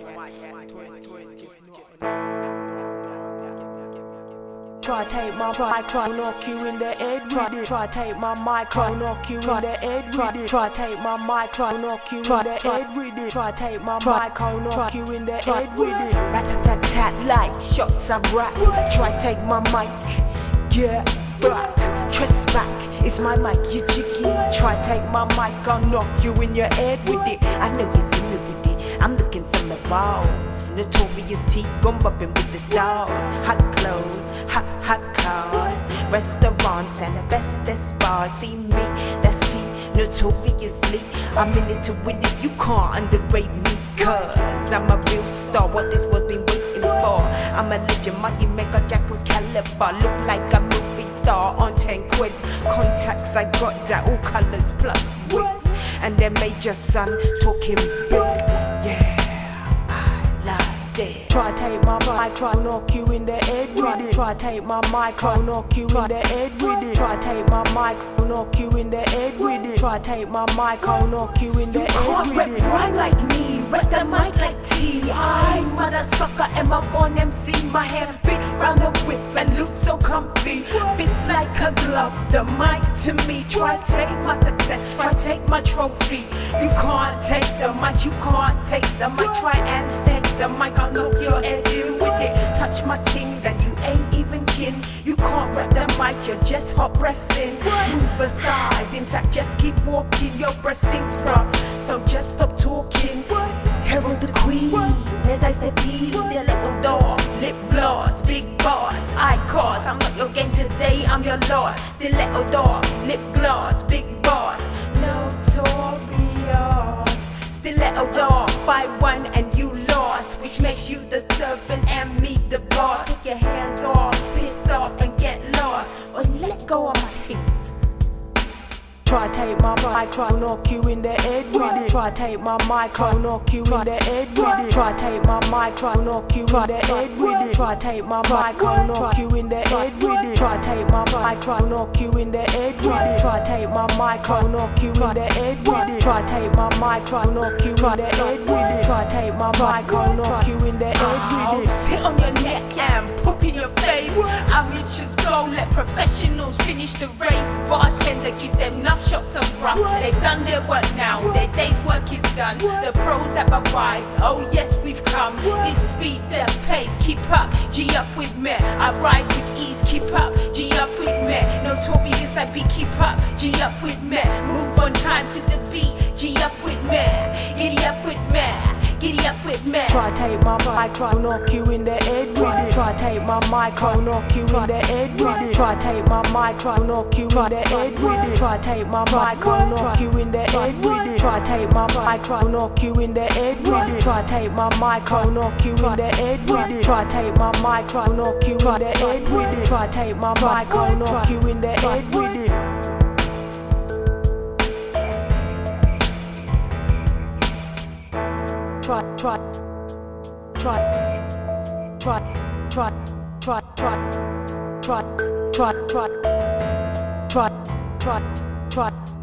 Try take my mic, knock you in the head with it. Try take my mic, knock you in the head with it. Try take my mic, knock you in the head with it. Try take my mic, knock you in the head with it. Rat-a-tat-tat like shots of rap. Try take my mic, get back. Trust back, it's my mic, you cheeky. Try take my mic, I'll knock you in your head with it. I know you see me with it, I'm looking for my balls. Notorious T, gun bumping with the stars. Hot clothes, hot cars, restaurants and the bestest bars. See me, that's T, notoriously. I'm in it to win it, you can't underrate me. Cause I'm a real star, what this was been waiting for. I'm a legend, money maker, Jackal's caliber. Look like a movie star on 10 quid. Contacts, I got that, all colours plus wigs. And then Major Son talking big. Try take my mic, knock you in the head with it. Try take my mic, knock you in the head with it. Try take my mic, knock you in the head with it. Try take my mic, knock you in the head with it. Rhyme like me, rap the mic like T. I mother sucker, am I born MC? My hair fit round the whip and look so comfy. Fits like a glove, the mic to me. Try take my success, try take my trophy. You can't take the mic, you can't take the mic. Try and take the mic, I'll knock your head in with it. Touch my things and you ain't even kin. You can't rap the mic, you're just hot breathing. Move aside, in fact just keep walking. Your breath stinks rough, so just stop talking. Herald the queen, as I step in, the little door, lip gloss, big boss, I cause. I'm not your game today, I'm your loss. The little door, lip gloss, big boss, notorious. Stiletto door, 5-1 and you lost, which makes you the servant and me the boss. Take your hands off, piss off and get lost, or let go of my things. Try take my mic, knock you in the head with it. Try take my mic, knock you in the head with it. Try take my mic, knock you in the head with it. Try take my mic, knock you in the head with it. Try take my mic, knock you in the head with it. Try take my mic, knock you in the head with it. Try take my mic, knock you in the head with it. Try take my mic, knock you in the head with it. Sit on your neck and poop in your face. Amateurs go, let professionals finish the race. Bartender, give them enough shots of rum. They've done their work now, their day's work is done. The pros have arrived, oh yes we've come. This speed, that pace, keep up, G up with me. I ride with ease, keep up, G up with me. Notorious I be, keep up, G up with me. Move on time to the beat, G up with me. Giddy up with me, giddy up with me. Try take my mic, knock you in the head with it. Try take my mic, knock you in the head with it. Try take my mic, knock you in the head with it. Try take my mic, knock you in the head with it. Try take my mic, knock you in the head with it. Try take my mic, knock you in the head with it. Try take my mic, knock you in the head with it. Try take my mic, knock you in the head with it. Try, try, try, try, try, try, try, try, try, try, try, try, try.